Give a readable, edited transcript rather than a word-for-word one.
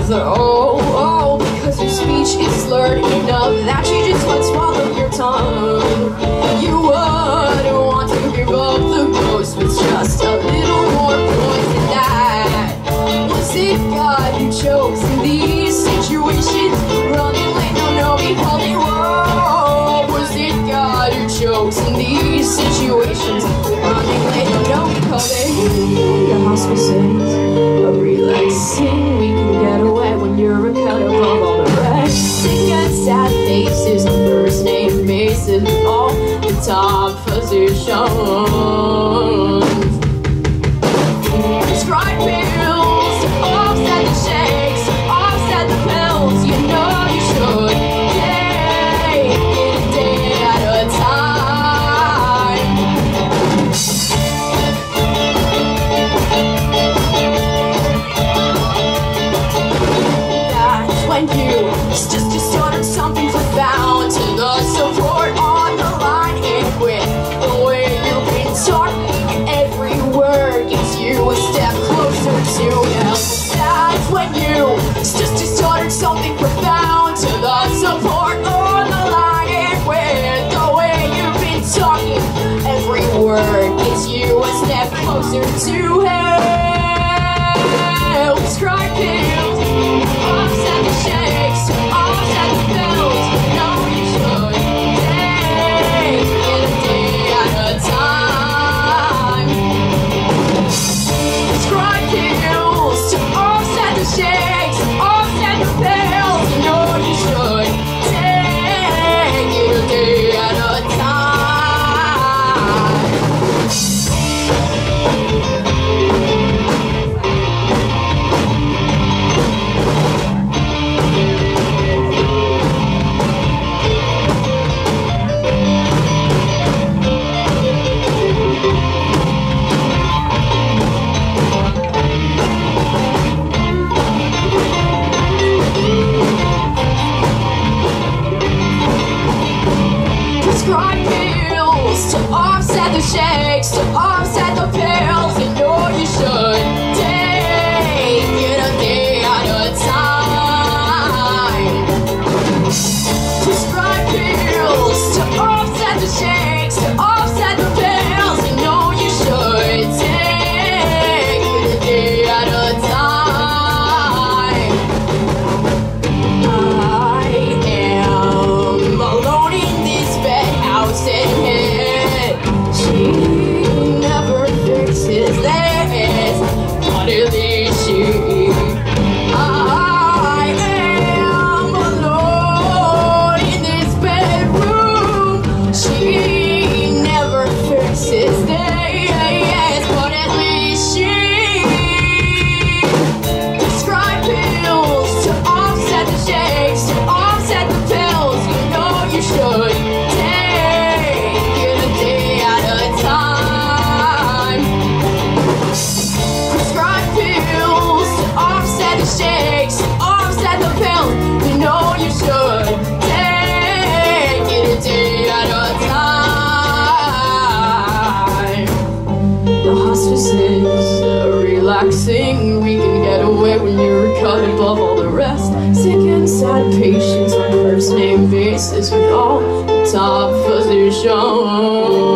Oh, because your speech is slurred enough that you just might swallow your tongue. You wouldn't want to give up the ghost with just a little more poison. That was it. God who chose in these situations, running late, no, behold it. Whoa, was it God who chose in these situations, running late, no, behold it. The hospice is a relaxing. We can get away when you're a cut above all the rest. Sick and sad faces on first name basis, all the top positions. Prescribe pills to offset the shakes, offset the pills. You know you should take it a day at a time. That's when you just started something profound to the support on the line. And with the way you've been talking, every word gets you a step closer to hell. That's when you just started something profound to the support on the line. And with the way you've been talking, every word gets you a step closer to hell. Prescribe pills, offset the shakes, offset the pills. No, you should take it a day at a time. Prescribe pills to offset the shakes, offset the pills. You know you should take it a day at a time. Prescribe pills to offset the shakes, to offset the pills. You know you should take it a day at a time. Prescribe pills to offset the shakes, to offset the pills. You know you should take it a day at a time. I am alone in this bed, house and head. She never fixes this, what is she? I am alone in this bedroom. She never fixes this, but at least she prescribe pills to offset the shakes, to offset the pills. You know you should take it a day at a time. Prescribe pills to offset the shakes, to offset the pills. You know you should take it a day at a time. The hospice is relaxing. We can get away when you're cut above all the rest. Sick and sad patients on first name basis with all the top positions.